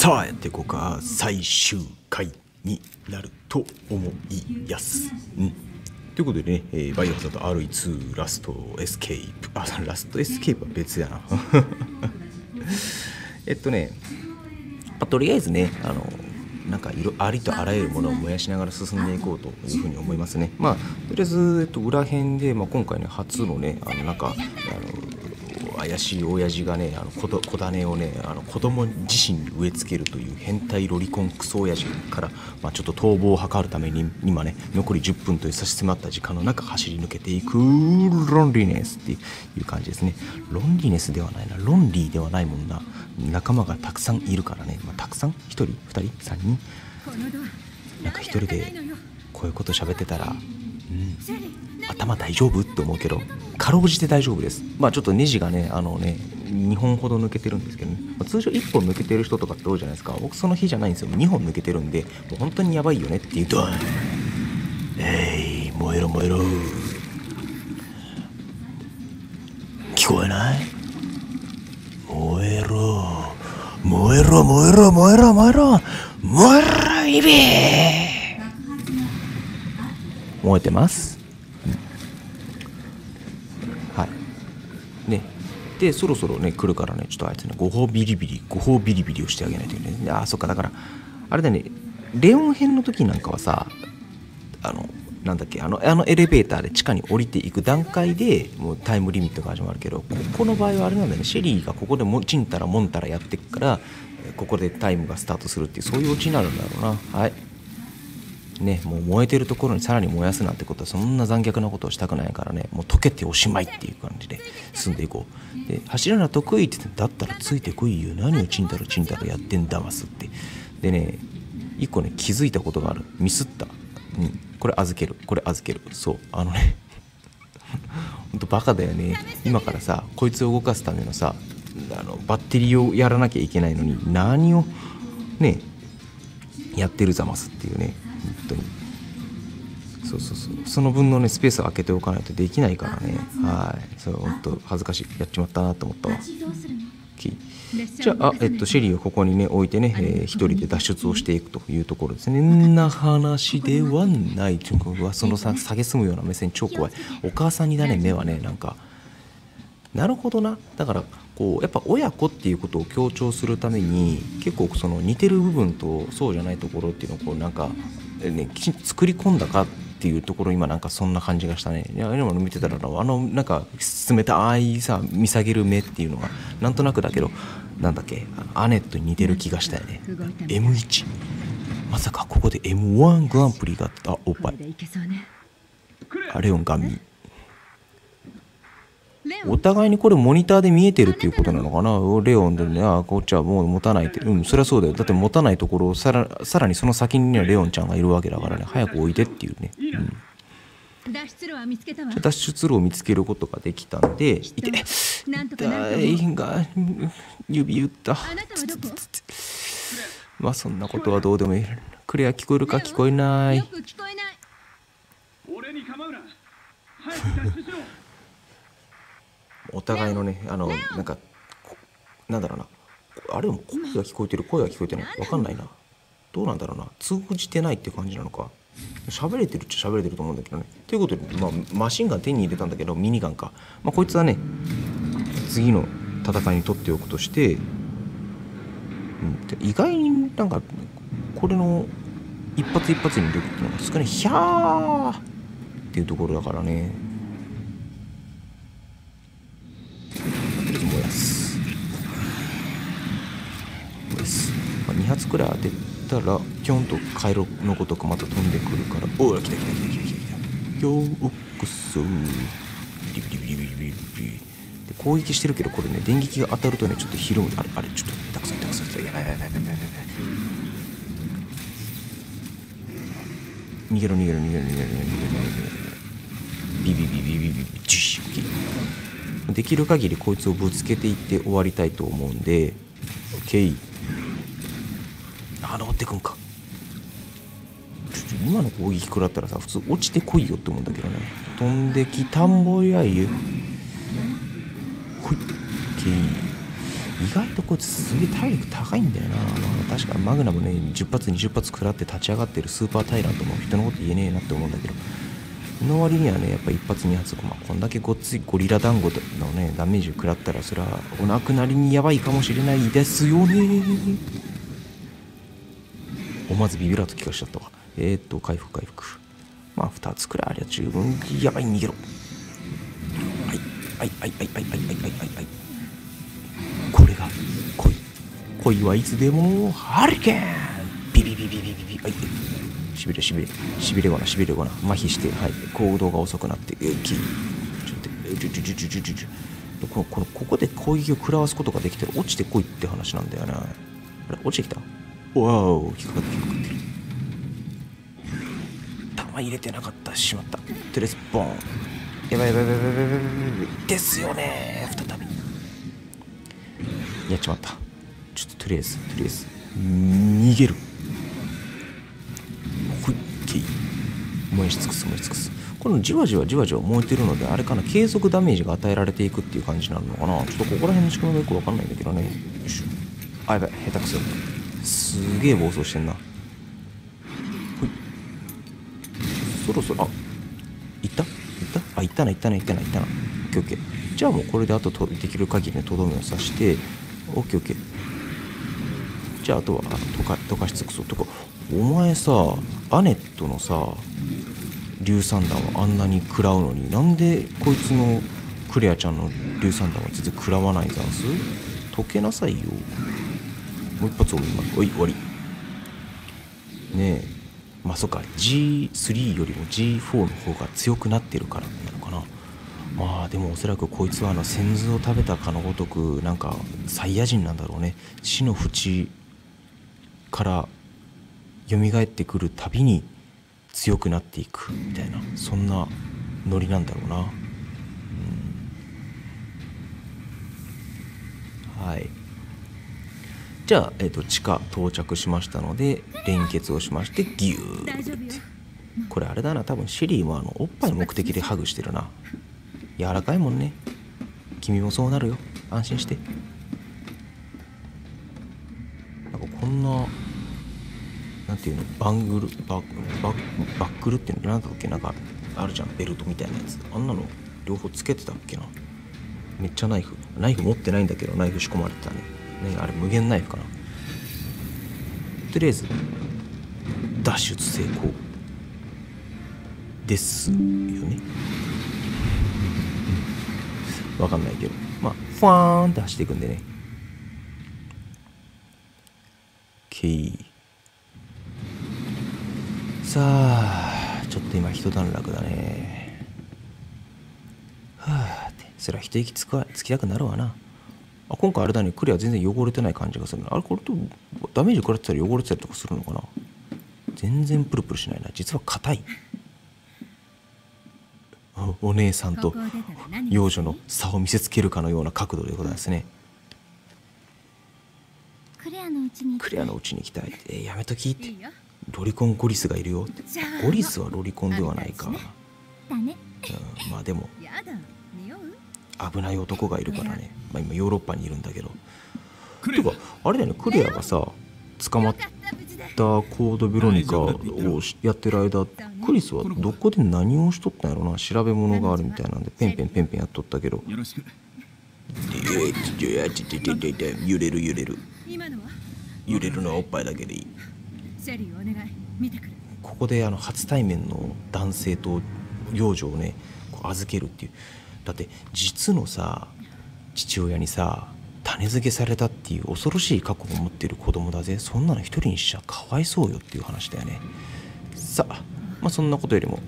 さあやっていこうか。最終回になると思いやす。ということでね、バイオハザード RE2 ラストエスケープ。ラストエスケープは別やな。とりあえずね、なんかありとあらゆるものを燃やしながら進んでいこうというふうに思いますね。とりあえず、裏編で、今回ね、初のね、怪しい親父がね、子種をね、子供自身に植え付けるという変態ロリコンクソ親父から、ちょっと逃亡を図るために今ね、残り10分という差し迫った時間の中走り抜けていくロンリネスっていう感じですね。ロンリネスではないな、ロンリーではないもんな。仲間がたくさんいるからね、たくさん1人2人3人なんか1人でこういうこと喋ってたら、頭大丈夫って思うけど、かろうじて大丈夫です。ちょっとネジがね、2本ほど抜けてるんですけどね、通常1本抜けてる人とかって多いじゃないですか。僕その日じゃないんですよ。2本抜けてるんで、もう本当にやばいよねっていうと、燃えろ燃えろ、聞こえない？燃えろ燃えろ燃えろ燃えろ燃えろ燃えろイビー燃えてます。はいね。でそろそろね来るからね、ちょっとあいつね、ご褒ビリビリをしてあげないといけないね。そっか、だからあれだね、レオン編の時なんかはさ、なんだっけ、エレベーターで地下に降りていく段階でもうタイムリミットが始まるけど、この場合はあれなんだよね、シェリーがここでちんたらもんたらやってっから、ここでタイムがスタートするっていう、そういうオチになるんだろうな。はいね、もう燃えてるところにさらに燃やすなんてことは、そんな残虐なことをしたくないからね、もう溶けておしまいっていう感じで進んでいこう。で走るのは得意って言って、だったらついてこいよ、何をちんたらやってんだますって。でね、一個ね気づいたことがある。ミスった。これ預ける、そう、ほんとバカだよね。今からさ、こいつを動かすためのさ、バッテリーをやらなきゃいけないのに、何をねやってるざますっていうね。本当にそう、その分のねスペースを空けておかないとできないからね。それ本当恥ずかしい、やっちまったなと思ったわ。じゃあ、シェリーをここにね置いてね、一人で脱出をしていくというところですね。な話ではない。その下げすむような目線超怖い。お母さんにだね、目はね、なんかなるほどな。だからこうやっぱ親子っていうことを強調するために、結構その似てる部分とそうじゃないところっていうのをこうなんかね、きちんと作り込んだかっていうところ、今なんかそんな感じがしたね。いや、今の見てたらなんか冷たいさ見下げる目っていうのがなんとなくだけど、なんだっけ、アネットに似てる気がしたよね。M1、まさかここで M1 グランプリがおっぱいレオンガン、お互いにこれモニターで見えてるっていうことなのかな。レオンでね、こっちはもう持たないって。そりゃそうだよ。だって持たないところをさらにその先にはレオンちゃんがいるわけだからね、早く置いてっていうね。脱出路を見つけることができたんで、大が指打った。そんなことはどうでもいい。クレア聞こえるか？聞こえない。お互いのね、なんかなんだろうな、あれも声が聞こえてる分かんないな。どうなんだろうな、通じてないっていう感じなのか。喋れてるっちゃ喋れてると思うんだけどね。ということで、マシンガン手に入れたんだけど、ミニガンか。こいつはね次の戦いに取っておくとして、意外になんかこれの一発に出るっていうのが少ない。ヒャーっていうところだからね。燃やす。2発くらい当てたらピョンとカエルのごとくまた飛んでくるから、おお、来た。よーくそー。ビリビリで攻撃してるけど、これね電撃が当たるとねちょっとひるむ。あれちょっとたくさんやばい。逃げろ。ビジュシュ。できる限りこいつをぶつけていって終わりたいと思うんで、OK。登ってくんか。今の攻撃食らったらさ、普通落ちてこいよって思うんだけどね。飛んできたんぼやゆ。ほい。OK。 意外とこいつすげえ体力高いんだよな。確かマグナムね10発20発食らって立ち上がってるスーパータイラントも人のこと言えねえなって思うんだけど、の割にはねやっぱ1発2発、こんだけごっついゴリラ団子のねダメージ食らったらそれはお亡くなりにやばいかもしれないですよね。思わずビビらと気がしちゃったわ。回復2つくらいありゃ十分やばい。逃げろ。はいこれが恋はいつでもハリケーン。ビビビビビビビ。はい、しびれごな麻痺して、はい、行動が遅くなってここで攻撃を食らわすことができてる。落ちてこいって話なんだよな。あれ落ちてきた。わお、引っかかってる。弾入れてなかった。しまった。とりあえずボーン。やばいですよね。再びやっちまった。ちょっととりあえず逃げる。ほいけい。燃やし尽くす。このじわじわ燃えてるのであれかな、継続ダメージが与えられていくっていう感じになるのかな。ちょっとここら辺の仕組みがよくわかんないんだけどね。よいしょ。あ、やばい、下手くそ。すげえ暴走してんな。ほい。そろそろ、いったあ、いったな。オッケー。じゃあもうこれであとできる限りのとどめを刺して、オッケー。じゃああとは溶かし尽くそうとか。お前さ、アネットのさ硫酸弾をあんなに食らうのに、なんでこいつのクレアちゃんの硫酸弾は全然食らわないざんす。溶けなさいよ。もう一発終わりねえ。そっか G3 よりも G4 の方が強くなってるからなのかな。でもおそらくこいつは先頭を食べたかのごとくなんかサイヤ人なんだろうね。死の淵から蘇ってくるたびに強くなっていくみたいな、そんなノリなんだろうな。はい。じゃあ、地下到着しましたので連結をしましてギューって。これあれだな、多分シェリーもおっぱい目的でハグしてるな。柔らかいもんね。君もそうなるよ、安心して。なんかこんななんていうの、バックルっていうのなんだっけ、なんかあるじゃん、ベルトみたいなやつ。あんなの両方つけてたっけな。めっちゃナイフ持ってないんだけど、ナイフ仕込まれてたね。あれ無限ナイフかな。とりあえず脱出成功ですよね。わかんないけど、ファーンって走っていくんでね。さあ、ちょっと今一段落だね。って、そりゃ一息つきたくなるわな。今回あれだね、クリア全然汚れてない感じがするな。あれ、これとダメージ食らってたら汚れてたりとかするのかな。全然プルプルしないな。実は硬い。お姉さんと幼女の差を見せつけるかのような角度でございますね。クレアのうちに行きたい。やめときって。ロリコンゴリスがいるよって。ゴリスはロリコンではないか。でも危ない男がいるからね。今ヨーロッパにいるんだけど。てかあれだよね、クレアがさ捕まったコードベロニカをやってる間、クリスはどこで何をしとったんやろな。調べ物があるみたいなんでペンペンやっとったけど。揺れるのはおっぱいだけでいい。ここで初対面の男性と幼女をね預けるっていう。だって実のさ父親にさ種付けされたっていう恐ろしい過去を持っている子供だぜ。そんなの一人にしちゃかわいそうよっていう話だよね。さあ、そんなことよりも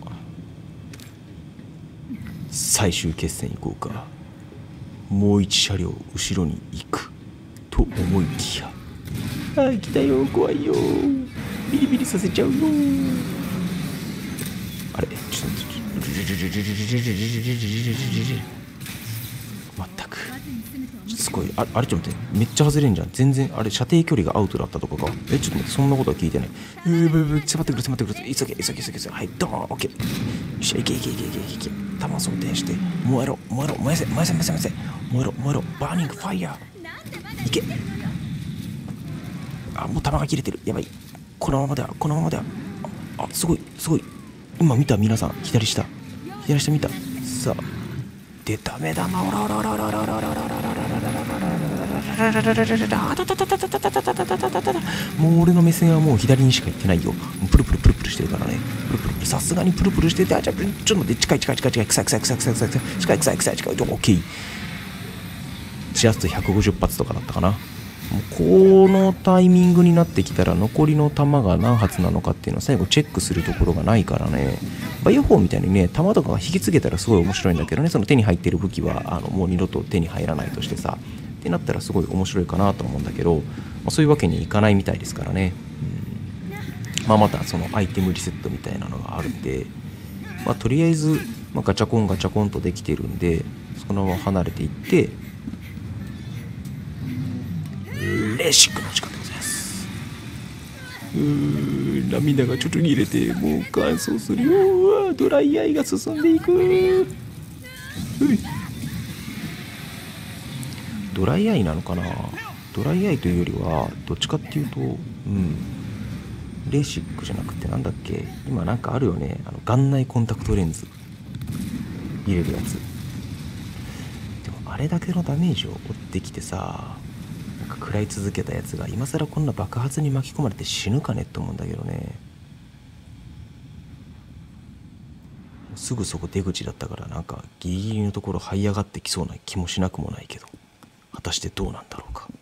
最終決戦行こうか。もう一車両後ろに行くと思いきや、来たよ、怖いよ、ビリビリさせちゃうよ。あれ、まったくすごい。あれちょっと待って、めっちゃ外れんじゃん。全然あれ射程距離がアウトだったとかか。ちょっと待って、そんなことは聞いてない。迫ってくる。急げ。はい、ドーン、オッケー。よっしゃ、いけ。弾装填して燃えろ、燃やせ。燃えろ、バーニングファイヤー。 いけ。あ、もう弾が切れてる。やばい。このままでは、このままでは。あ、すごいすごい。今見た、皆さん左下見た。さあで、ダメだ。ま、オラオラオラオラオラオラオラオラオラオラオラオラオラもう俺の目線はもう左にしか行ってないよ。プルプルプルプルしてるからね。プルプルプル、さすがにプルプルしてて、あ、ちょっと待って、近い、臭い、オッケー。ジャスト150発とかだったかな。もうこのタイミングになってきたら残りの弾が何発なのかっていうのを最後チェックするところがないからね。バイオ4みたいにね、弾とかが引き継げたらすごい面白いんだけどね、その手に入ってる武器はもう二度と手に入らないとしてさってなったらすごい面白いかなと思うんだけど、そういうわけにいかないみたいですからね。またそのアイテムリセットみたいなのがあるんで、とりあえず、ガチャコンとできてるんで、そのまま離れていって、レーシックの時間でございます。涙がちょっと逃げて、もう乾燥するよ。ドライアイが進んでいく。ドライアイなのかな。ドライアイというよりはどっちかっていうと、レーシックじゃなくて、なんだっけ、今なんかあるよね、眼内コンタクトレンズ入れるやつ。でもあれだけのダメージを負ってきてさ、なんか食らい続けたやつが今更こんな爆発に巻き込まれて死ぬかねって思うんだけどね。すぐそこ出口だったから、なんかギリギリのところ這い上がってきそうな気もしなくもないけど、果たしてどうなんだろうか。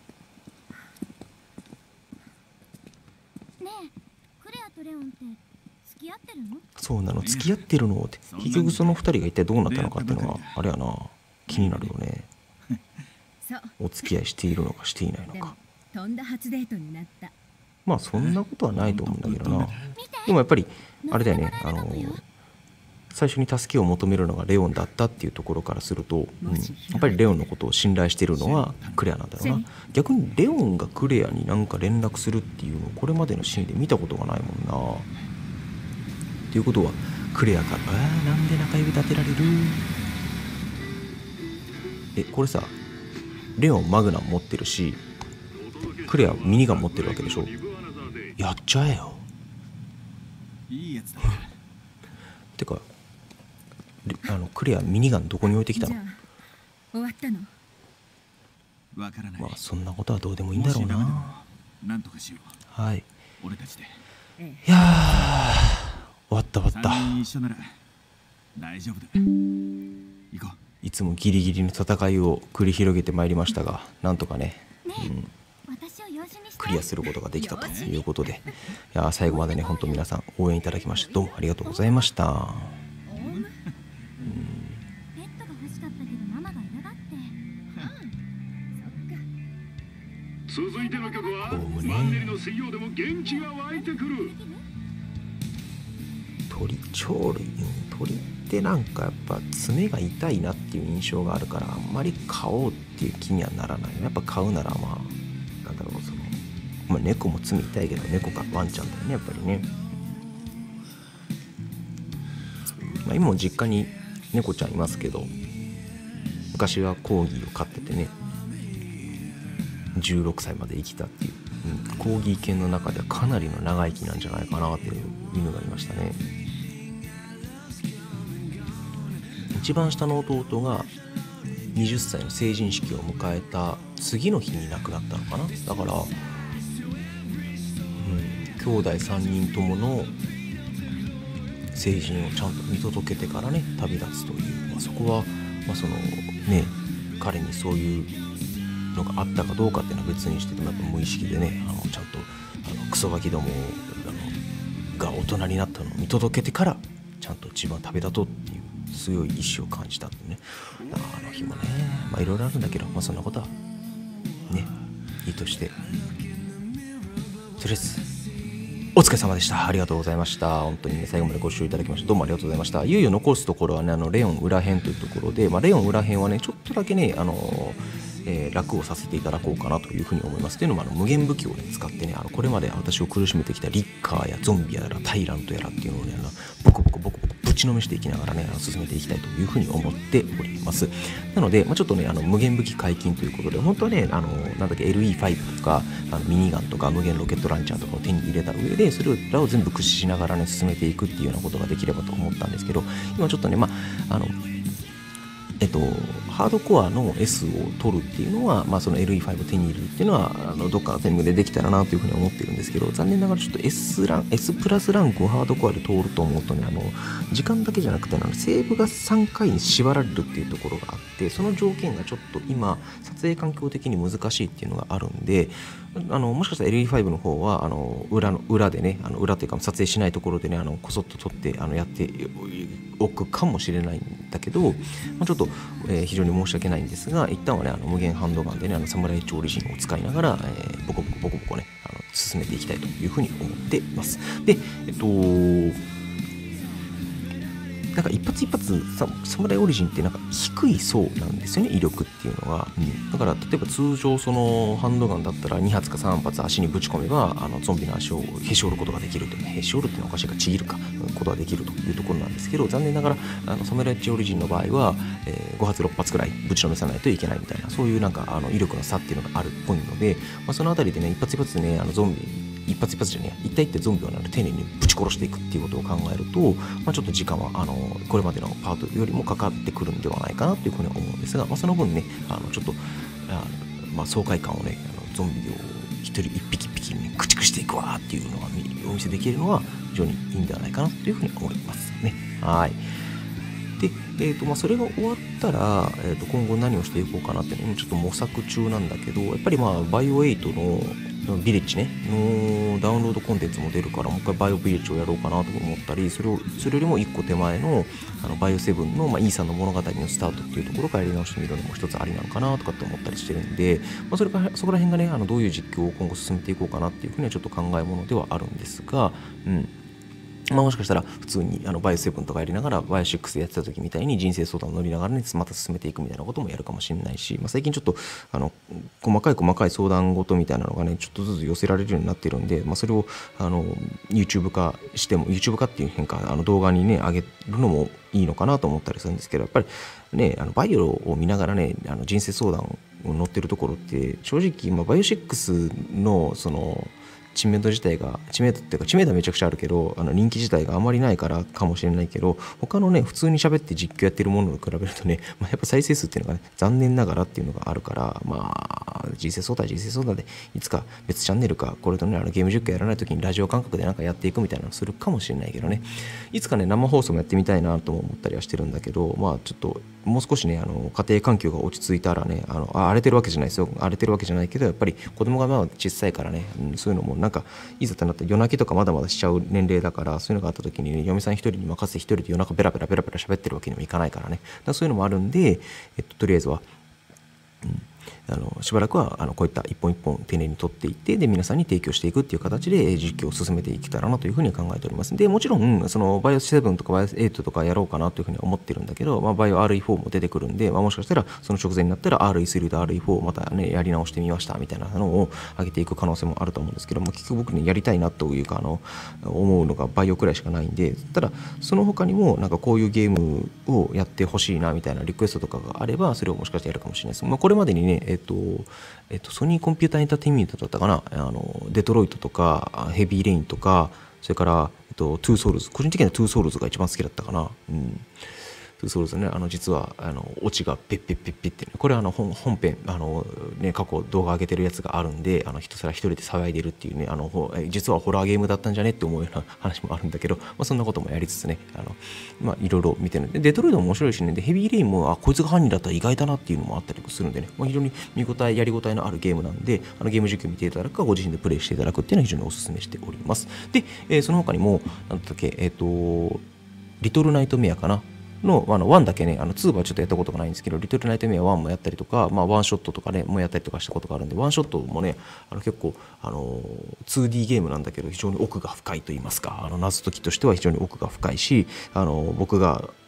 ねえ、クレアとレオンって付き合ってるの？ そうなの、付き合ってるのって、結局その2人が一体どうなったのかっていうのがあれやな、気になるよね。お付き合いしているのかしていないのか。 とんだ初デートになった。 そんなことはないと思うんだけどな。でもやっぱりあれだよね、最初に助けを求めるのがレオンだったっていうところからすると、やっぱりレオンのことを信頼しているのはクレアなんだろうな。逆にレオンがクレアになんか連絡するっていうのをこれまでのシーンで見たことがないもんな。っていうことはクレアからなんで中指立てられる。これさ、レオンマグナム持ってるし、クレアミニガン持ってるわけでしょ。やっちゃえよ。 いいやつだ。 てかクレアミニガンどこに置いてきたの？ 終わったの？ わからない。 そんなことはどうでもいいんだろうな。 なんとかしよう。 はい。 俺たちで。 いや終わった。 3人一緒なら大丈夫だ。行こう。 いつもギリギリの戦いを繰り広げてまいりましたが、なんとかね、クリアすることができたということで、いや最後までね、本当皆さん応援いただきましてどうもありがとうございました。 続いての曲はマンネリの水曜でも元気が湧いてくる。 鳥ってなんかやっぱ爪が痛いなっていう印象があるから、あんまり買おうっていう気にはならない。やっぱ買うならなんだろう、猫も爪痛いけど猫かワンちゃんだよね、やっぱりね。今も実家に猫ちゃんいますけど、昔はコーギーを飼っててね、16歳まで生きたっていう、コーギー犬の中ではかなりの長生きなんじゃないかなっていう犬がいましたね。一番下の弟が20歳の成人式を迎えた次の日に亡くなったのかな。だから、兄弟3人ともの成人をちゃんと見届けてからね旅立つという、そこは、そのね、彼にそういうのがあったかどうかっていうのは別にしてても、やっぱ無意識でね、ちゃんとクソガキどもが大人になったのを見届けてからちゃんと自分は旅立とうっていう強い意志を感じたってね。あの日もね、いろいろあるんだけど、そんなことはねいいとして、とりあえずお疲れ様でした。ありがとうございました。本当にね、最後までご視聴いただきましてどうもありがとうございました。いよいよ残すところはね、レオン裏編というところで、レオン裏編はね、ちょっとだけね、楽をさせていただこうかなというふうに思います。というのも無限武器を、ね、使ってね、これまで私を苦しめてきたリッカーやゾンビやらタイラントやらっていうのをね、ボコボコボコボコぶぶちのめしていきながらね進めていきたいというふうに思っております。なので、ちょっとね無限武器解禁ということで本当はねなんだっけ LE5 とかミニガンとか無限ロケットランチャーとかを手に入れた上でそれらを全部駆使しながらね進めていくっていうようなことができればと思ったんですけど、今ちょっとねハードコアの S を取るっていうのは、その LE5 を手に入れるっていうのはどっかのタイミングでできたらなというふうに思ってるんですけど、残念ながらちょっと S プラスランクをハードコアで通ると思うとね時間だけじゃなくてセーブが3回に縛られるっていうところがあって、その条件がちょっと今撮影環境的に難しいっていうのがあるんで、もしかしたら LE5 の方は裏でね裏というか撮影しないところでねこそっと撮ってやっておくかもしれないんだけど、ちょっと、非常に申し訳ないんですが、一旦はね無限ハンドガンでねサムライエッジオリジンを使いながら、ボコボコね進めていきたいというふうに思っています。でなんか一発一発サムライオリジンってなんか低い層なんですよね、威力っていうのが、だから例えば通常そのハンドガンだったら2発か3発足にぶち込めばゾンビの足をへし折ることができると、へし折るっていうのはおかしいかちぎるかことができるというところなんですけど、残念ながらサムライエッジオリジンの場合は、5発6発くらいぶちのめさないといけないみたいな、そういうなんか威力の差っていうのがあるっぽいので、そのあたりでね一発一発でねゾンビ一発一発じゃねえ一体一体ゾンビを丁寧にぶち殺していくっていうことを考えると、ちょっと時間はこれまでのパートよりもかかってくるんではないかなというふうに思うんですが、その分ねちょっと爽快感をねゾンビを一人一匹一匹に、駆逐していくわっていうのがお見せできるのは非常にいいんではないかなというふうに思いますね。はい。で、それが終わったら、今後何をしていこうかなっていうのをちょっと模索中なんだけど、やっぱりバイオ8のビレッジねのダウンロードコンテンツも出るから、もう一回バイオビレッジをやろうかなと思ったり、それよりも1個手前のバイオ7の、イーサンの物語のスタートっていうところからやり直してみるのも一つありなのかなとかって思ったりしてるんで、そこら辺がねどういう実況を今後進めていこうかなっていうふうにはちょっと考えものではあるんですが、もしかしたら普通にバイオ7とかやりながらバイオ6でやってた時みたいに人生相談を乗りながらねまた進めていくみたいなこともやるかもしれないし、最近ちょっと細かい相談事みたいなのがねちょっとずつ寄せられるようになっているんで、それをYouTube 化しても YouTube 化っていう変化動画にね上げるのもいいのかなと思ったりするんですけど、やっぱりねバイオを見ながらね人生相談を載ってるところって正直、バイオ6のその知名度っていうか知名度はめちゃくちゃあるけど人気自体があまりないからかもしれないけど、他のね普通に喋って実況やってるものと比べるとね、やっぱ再生数っていうのがね残念ながらっていうのがあるから、人生相談でいつか別チャンネルかこれとねゲーム実況やらない時にラジオ感覚でなんかやっていくみたいなのするかもしれないけどね、いつかね生放送もやってみたいなとも思ったりはしてるんだけど、ちょっともう少しね家庭環境が落ち着いたらね荒れてるわけじゃないですよ、荒れてるわけじゃないけどやっぱり子供が小さいからね、そういうのもなんかいざとなったら夜泣きとかまだまだしちゃう年齢だから、そういうのがあった時に、嫁さん一人に任せて一人で夜中ベラベラ喋ってるわけにもいかないからね、そういうのもあるんで、とりあえずは、しばらくはこういった一本一本丁寧に取っていって、で皆さんに提供していくっていう形で実況を進めていけたらなというふうに考えております。でもちろんそのバイオ7とかバイオ8とかやろうかなというふうに思ってるんだけど、バイオ RE4 も出てくるんで、もしかしたらその直前になったら RE3 と RE4 をまたねやり直してみましたみたいなのを上げていく可能性もあると思うんですけども、結局僕ねやりたいなというか思うのがバイオくらいしかないんで、ただその他にもなんかこういうゲームをやってほしいなみたいなリクエストとかがあれば、それをもしかしてやるかもしれないです。これまでにねソニーコンピューターエンターテインメントだったかな、デトロイトとかヘビーレインとか、それからトゥーソウルズ、個人的にはトゥーソウルズが一番好きだったかな。トゥーソウルズね、実はオチがペッペッペッペッって、ね、これは本編過去動画上げてるやつがあるんで、一人で騒いでるっていうね実はホラーゲームだったんじゃねって思うような話もあるんだけど、そんなこともやりつつねいろいろ見てるんで、デトロイトも面白いしね、でヘビーレインもこいつが犯人だったら意外だなっていうのもあったりするんでね、非常にやりごたえのあるゲームなんで、ゲーム実況見ていただくかご自身でプレイしていただくっていうのは非常にお勧めしております。で、その他にもなんだっけリトルナイトメアかなの1だけね、2はちょっとやったことがないんですけど、リトルナイトメア1もやったりとか、ワンショットとかねもやったりとかしたことがあるんで、ワンショットもね結構2D ゲームなんだけど非常に奥が深いと言いますか、謎解きとしては非常に奥が深いし、僕が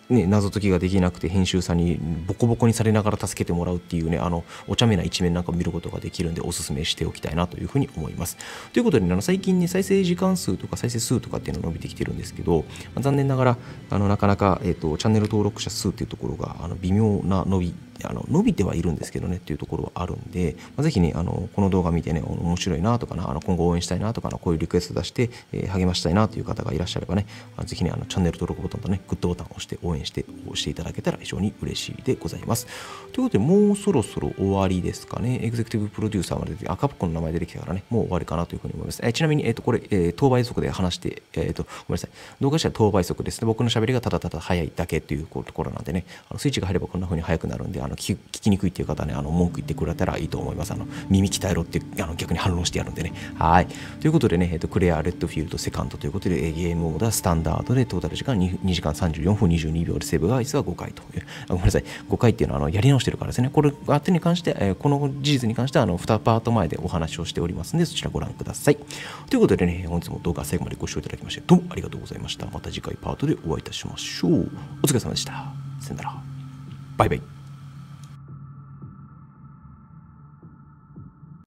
ね、謎解きができなくて編集さんにボコボコにされながら助けてもらうっていうね、お茶目な一面なんか見ることができるんで、おすすめしておきたいなというふうに思います。ということで、最近ね、再生時間数とか再生数とかっていうのが伸びてきてるんですけど、残念ながらなかなか、チャンネル登録者数っていうところが微妙な伸びてはいるんですけどねっていうところはあるんで、ぜひねこの動画見てね面白いなとかな、今後応援したいなとかこういうリクエスト出して、励ましたいなという方がいらっしゃればね、ぜひねチャンネル登録ボタンとねグッドボタンを押して応援していただけたら非常に嬉しいでございます。ということで、もうそろそろ終わりですかね。エグゼクティブプロデューサーまで出て、カプコンの名前出てきたからね、もう終わりかなというふうに思います。ちなみにこれ、当倍速で話して、ごめんなさい、動画自体は当倍速ですね。僕の喋りがただただ早いだけというところなんでね、スイッチが入ればこんな風に速くなるんで、聞きにくいっていう方はね、文句言ってくれたらいいと思います。耳鍛えろって逆に反論してやるんでね。はい。ということでね、クレア・レッドフィールドセカンドということで、ゲームオーダースタンダードでトータル時間2時間34分22秒でセーブが実は5回という。ごめんなさい。5回っていうのはやり直してるからですね。これ後に関して、この事実に関しては2パート前でお話をしておりますので、そちらご覧ください。ということでね、本日も動画最後までご視聴いただきましてどうもありがとうございました。また次回パートでお会いいたしましょう。お疲れ様でした。さよなら。バイバイ。